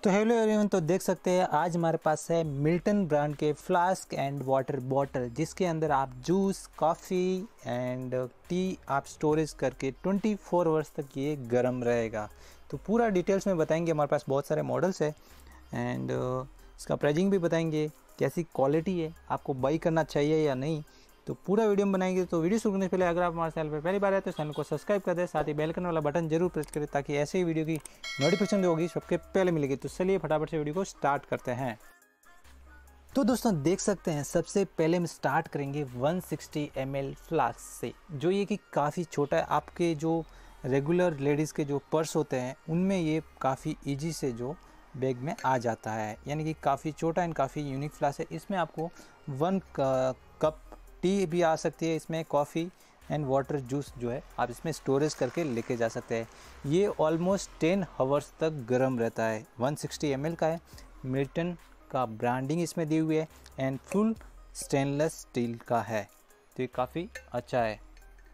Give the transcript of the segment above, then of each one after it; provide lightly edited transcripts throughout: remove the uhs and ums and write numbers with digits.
तो hello everyone, तो देख सकते हैं आज हमारे पास है मिल्टन ब्रांड के फ्लास्क एंड वाटर बॉटल, जिसके अंदर आप जूस, कॉफ़ी एंड टी आप स्टोरेज करके 24 आवर्स तक ये गर्म रहेगा। तो पूरा डिटेल्स में बताएंगे। हमारे पास बहुत सारे मॉडल्स है एंड इसका प्राइसिंग भी बताएंगे, कैसी क्वालिटी है, आपको बाई करना चाहिए या नहीं। तो पूरा वीडियो में बनाएंगे। तो वीडियो शुरू करने से पहले अगर आप हमारे चैनल पर पहली बार आए तो चैनल को सब्सक्राइब कर दें, साथ ही बेल आइकन वाला बटन जरूर प्रेस करें ताकि ऐसे ही वीडियो की नोटिफिकेशन जो होगी सबके पहले मिलेगी। तो चलिए फटाफट से वीडियो को स्टार्ट करते हैं। तो दोस्तों देख सकते हैं, सबसे पहले हम स्टार्ट करेंगे 160 ml फ्लास्क से, जो ये कि काफ़ी छोटा है। आपके जो रेगुलर लेडीज़ के जो पर्स होते हैं उनमें ये काफ़ी ईजी से जो बैग में आ जाता है, यानी कि काफ़ी छोटा एंड काफ़ी यूनिक फ्लास्क है। इसमें आपको 1 कप टी भी आ सकती है, इसमें कॉफ़ी एंड वाटर जूस जो है आप इसमें स्टोरेज करके लेके जा सकते हैं। ये ऑलमोस्ट 10 आवर्स तक गर्म रहता है। 160 ml का है, मिल्टन का ब्रांडिंग इसमें दी हुई है एंड फुल स्टेनलेस स्टील का है। तो ये काफ़ी अच्छा है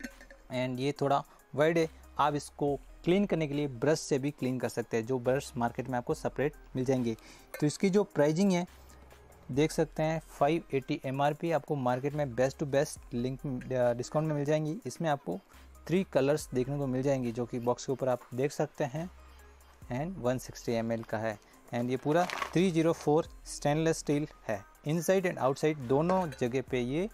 एंड ये थोड़ा वाइड है। आप इसको क्लीन करने के लिए ब्रश से भी क्लीन कर सकते हैं, जो ब्रश मार्केट में आपको सेपरेट मिल जाएंगे। तो इसकी जो प्राइसिंग है देख सकते हैं 580 MRP, आपको मार्केट में best to best link discount में मिल जाएंगी। इसमें आपको 3 कलर्स देखने को मिल जाएंगी, जो कि बॉक्स के ऊपर आप देख सकते हैं एंड 160 ml का है एंड ये पूरा 304 स्टेनलेस स्टील है। इनसाइड एंड आउटसाइड दोनों जगह पे ये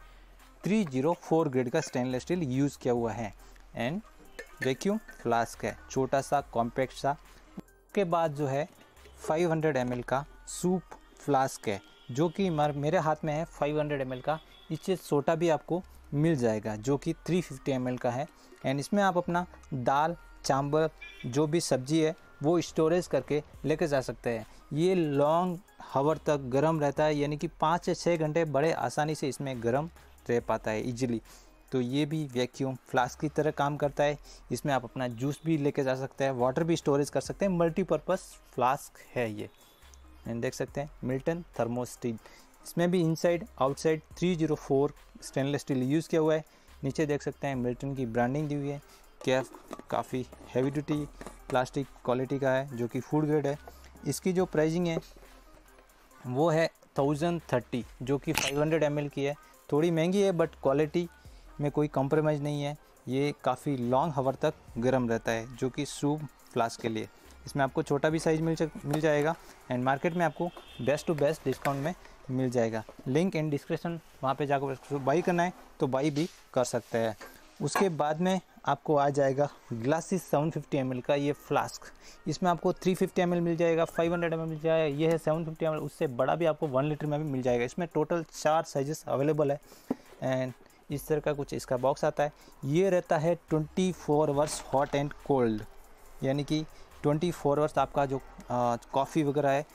304 ग्रेड का स्टेनलेस स्टील यूज़ किया हुआ है एंड वैक्यूम फ्लास्क है, छोटा सा कॉम्पैक्ट सा। उसके बाद जो है 500 ml का सूप फ्लास्क है, जो कि मेरे हाथ में है 500 ml का। इससे छोटा भी आपको मिल जाएगा, जो कि 350 ml का है एंड इसमें आप अपना दाल, चावल, जो भी सब्जी है वो स्टोरेज करके लेके जा सकते हैं। ये लॉन्ग हावर तक गर्म रहता है, यानी कि 5 से 6 घंटे बड़े आसानी से इसमें गर्म रह पाता है इजीली। तो ये भी वैक्यूम फ्लास्क की तरह काम करता है। इसमें आप अपना जूस भी लेके जा सकते हैं, वाटर भी स्टोरेज कर सकते हैं। मल्टीपर्पज़ फ्लास्क है ये एंड देख सकते हैं मिल्टन थर्मो स्टील। इसमें भी inside outside 304 stainless steel use किया हुआ है। नीचे देख सकते हैं मिल्टन की ब्रांडिंग दी हुई है। कैप काफ़ी हैवी ड्यूटी प्लास्टिक क्वालिटी का है, जो कि फूड ग्रेड है। इसकी जो प्राइसिंग है वो है 1030, जो कि 500 ml की है। थोड़ी महंगी है बट क्वालिटी में कोई कॉम्प्रोमाइज़ नहीं है। ये काफ़ी लॉन्ग हावर तक गर्म रहता है, जो कि सूप फ्लास्क के लिए। इसमें आपको छोटा भी साइज़ मिल जाएगा एंड मार्केट में आपको बेस्ट टू बेस्ट डिस्काउंट में मिल जाएगा। लिंक इन डिस्क्रिप्शन, वहाँ पे जाकर बाई करना है तो बाई भी कर सकते हैं। उसके बाद में आपको आ जाएगा ग्लासिस 750 ml का ये फ्लास्क। इसमें आपको 350 ml मिल जाएगा, 500 ml मिल जाएगा। ये है 750 ml, उससे बड़ा भी आपको 1 लीटर में भी मिल जाएगा। इसमें टोटल 4 साइजेस अवेलेबल है एंड इस तरह का कुछ इसका बॉक्स आता है। ये रहता है 24 आवर्स हॉट एंड कोल्ड, यानी कि 24 आवर्स आपका जो कॉफ़ी वगैरह है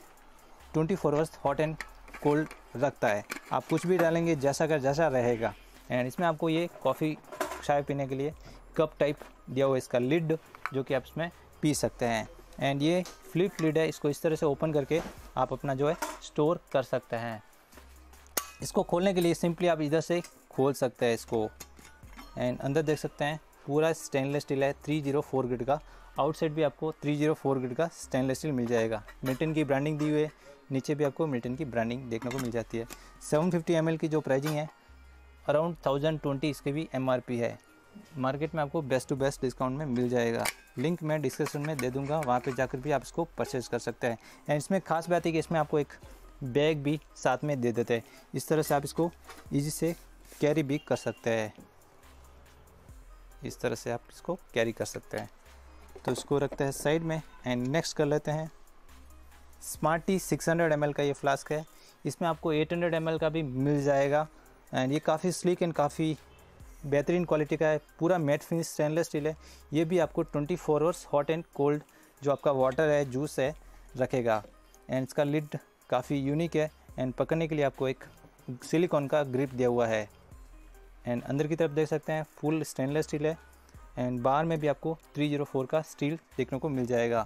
24 आवर्स हॉट एंड कोल्ड रखता है। आप कुछ भी डालेंगे जैसा का जैसा रहेगा। एंड इसमें आपको ये कॉफ़ी चाय पीने के लिए कप टाइप दिया हुआ है, इसका लिड, जो कि आप इसमें पी सकते हैं। एंड ये फ्लिप लिड है, इसको इस तरह से ओपन करके आप अपना जो है स्टोर कर सकते हैं। इसको खोलने के लिए सिंपली आप इधर से खोल सकते हैं इसको एंड अंदर देख सकते हैं पूरा स्टेनलेस स्टील है, 304 ग्रेड का। आउटसाइड भी आपको 304 ग्रेड का स्टेनलेस स्टील मिल जाएगा। मिल्टन की ब्रांडिंग दी हुई है, नीचे भी आपको मिल्टन की ब्रांडिंग देखने को मिल जाती है। 750 ml की जो प्राइसिंग है अराउंड 1020 इसकी भी MRP है। मार्केट में आपको बेस्ट टू बेस्ट डिस्काउंट में मिल जाएगा। लिंक मैं डिस्क्रिप्शन में दे दूंगा, वहाँ पे जाकर भी आप इसको परचेज कर सकते हैं। एंड इसमें खास बात है कि इसमें आपको एक बैग भी साथ में दे देते हैं। इस तरह से आप इसको ईजी से कैरी भी कर सकते हैं। इस तरह से आप इसको कैरी कर सकते हैं। तो इसको रखते हैं साइड में एंड नेक्स्ट कर लेते हैं स्मार्टी 600 ml का ये फ्लास्क है। इसमें आपको 800 ml का भी मिल जाएगा एंड ये काफ़ी स्लीक एंड काफ़ी बेहतरीन क्वालिटी का है। पूरा मैट फिनिश स्टेनलेस स्टील है। ये भी आपको 24 आवर्स हॉट एंड कोल्ड जो आपका वाटर है, जूस है, रखेगा। एंड इसका लिड काफ़ी यूनिक है एंड पकड़ने के लिए आपको एक सिलिकॉन का ग्रिप दिया हुआ है। एंड अंदर की तरफ देख सकते हैं फुल स्टेनलेस स्टील है एंड बाहर में भी आपको 304 का स्टील देखने को मिल जाएगा।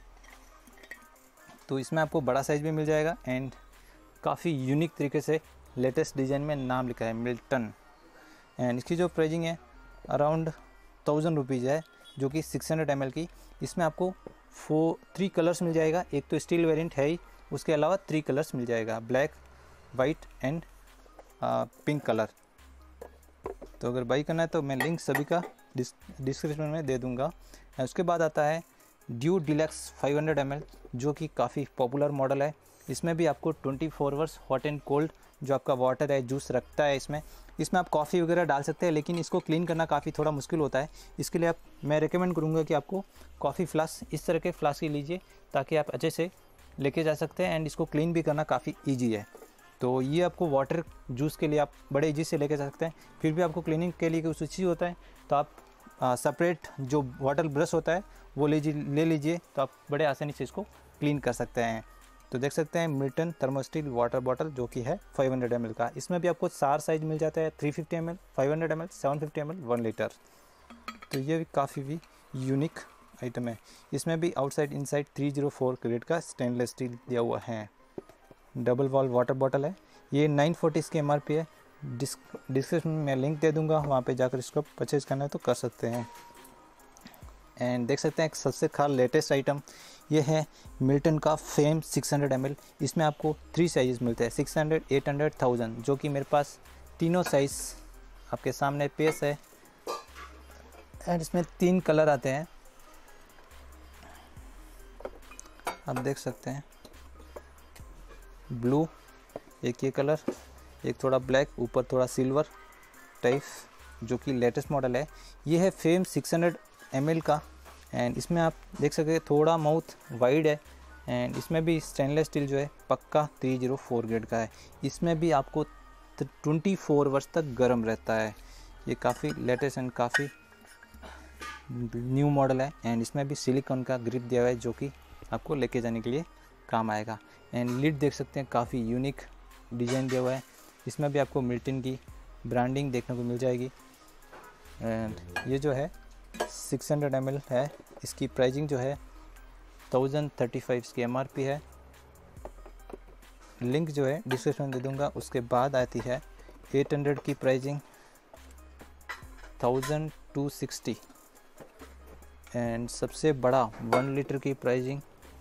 तो इसमें आपको बड़ा साइज़ भी मिल जाएगा एंड काफ़ी यूनिक तरीके से लेटेस्ट डिज़ाइन में नाम लिखा है मिल्टन। एंड इसकी जो प्राइसिंग है अराउंड 1000 रुपीज़ है, जो कि 600 ml की। इसमें आपको 3 कलर्स मिल जाएगा। एक तो स्टील वेरिएंट है ही, उसके अलावा 3 कलर्स मिल जाएगा, black, white and pink colour. तो अगर बाई करना है तो मैं लिंक सभी का डिस्क्रिप्शन में दे दूंगा। उसके बाद आता है ड्यू डिलक्स 500 ml, जो कि काफ़ी पॉपुलर मॉडल है। इसमें भी आपको 24 आवर्स हॉट एंड कोल्ड जो आपका वाटर है, जूस रखता है। इसमें आप कॉफ़ी वगैरह डाल सकते हैं, लेकिन इसको क्लीन करना काफ़ी थोड़ा मुश्किल होता है। इसके लिए मैं रेकमेंड करूँगा कि आपको कॉफ़ी फ्लास्क, इस तरह के फ्लास्क ही लीजिए, ताकि आप अच्छे से लेके जा सकते हैं एंड इसको क्लीन भी करना काफ़ी ईजी है। तो ये आपको वाटर जूस के लिए आप बड़े ईजी से लेके जा सकते हैं। फिर भी आपको क्लीनिंग के लिए कुछ चाहिए होता है तो आप सेपरेट जो वाटर ब्रश होता है वो ले लीजिए, तो आप बड़े आसानी से इसको क्लीन कर सकते हैं। तो देख सकते हैं मिल्टन थर्मोस्टिल वाटर बॉटल, जो कि है 500 ml का। इसमें भी आपको 4 साइज मिल जाता है, 350 ml, 500 ml, 750 ml, 1 लीटर। तो ये भी काफ़ी भी यूनिक आइटम है। इसमें भी आउटसाइड इनसाइड 304 ग्रेड का स्टेनलेस स्टील दिया हुआ है। डबल वॉल वाटर बॉटल है। ये 940 इसकी MRP है। डिस्क्रिप्शन में लिंक दे दूंगा, वहाँ पे जाकर इसको परचेज करना है तो कर सकते हैं। एंड देख सकते हैं एक सबसे खास लेटेस्ट आइटम ये है मिल्टन का फेम 600 ml। इसमें आपको 3 साइज़ मिलते हैं, 600, 800, 1000, जो कि मेरे पास तीनों साइज़ आपके सामने पेश है। एंड इसमें 3 कलर आते हैं, आप देख सकते हैं, ब्लू, एक ये कलर, एक थोड़ा ब्लैक, ऊपर थोड़ा सिल्वर टाइप, जो कि लेटेस्ट मॉडल है। ये है फेम 600 ml का। एंड इसमें आप देख सकते हैं थोड़ा माउथ वाइड है। एंड इसमें भी स्टेनलेस स्टील जो है पक्का 304 ग्रेड का है। इसमें भी आपको 24 आवर्स तक गर्म रहता है। ये काफ़ी लेटेस्ट एंड काफ़ी न्यू मॉडल है। एंड इसमें भी सिलिकॉन का ग्रिप दिया हुआ है, जो कि आपको लेके जाने के लिए काम आएगा। एंड लिड देख सकते हैं, काफ़ी यूनिक डिज़ाइन दिया हुआ है। इसमें भी आपको मिल्टन की ब्रांडिंग देखने को मिल जाएगी। एंड ये जो है 600 ml है, इसकी प्राइसिंग जो है 1035 इसकी MRP है। लिंक जो है डिस्क्रिप्शन में दे दूंगा। उसके बाद आती है 800 की प्राइसिंग 1260। एंड सबसे बड़ा 1 लीटर की प्राइसिंग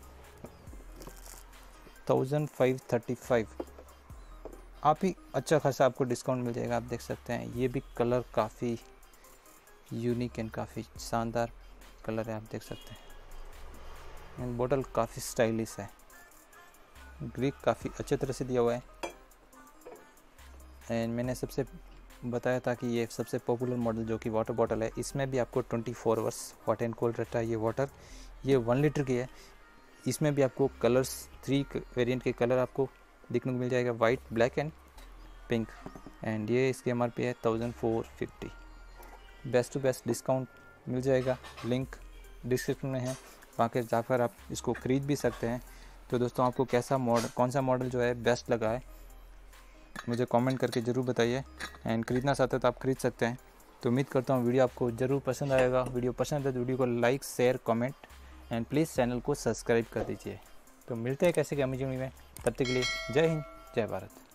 1535। आप ही अच्छा खासा आपको डिस्काउंट मिल जाएगा। आप देख सकते हैं ये भी कलर काफ़ी यूनिक एंड काफ़ी शानदार कलर है, आप देख सकते हैं। एंड बोतल काफ़ी स्टाइलिश है, ग्रिप काफ़ी अच्छे तरह से दिया हुआ है। एंड मैंने सबसे बताया था कि ये सबसे पॉपुलर मॉडल जो कि वाटर बॉटल है, इसमें भी आपको 24 आवर्स हॉट एंड कोल्ड रहता है। ये वाटर, ये 1 लीटर की है। इसमें भी आपको कलर्स 3 वेरिएंट के कलर आपको देखने को मिल जाएगा, white, black and pink. And ये इसकी MRP है 1450। बेस्ट टू बेस्ट डिस्काउंट मिल जाएगा, लिंक डिस्क्रिप्शन में है, वहाँ के जाकर आप इसको ख़रीद भी सकते हैं। तो दोस्तों आपको कौन सा मॉडल जो है बेस्ट लगा है मुझे कमेंट करके ज़रूर बताइए। एंड ख़रीदना चाहते हैं तो आप ख़रीद सकते हैं। तो उम्मीद करता हूँ वीडियो आपको ज़रूर पसंद आएगा। वीडियो पसंद है तो वीडियो को like, share, comment and please channel को सब्सक्राइब कर दीजिए। तो मिलते हैं कैसे कि अमेजिंग में, तब तक के लिए जय हिंद, जय भारत।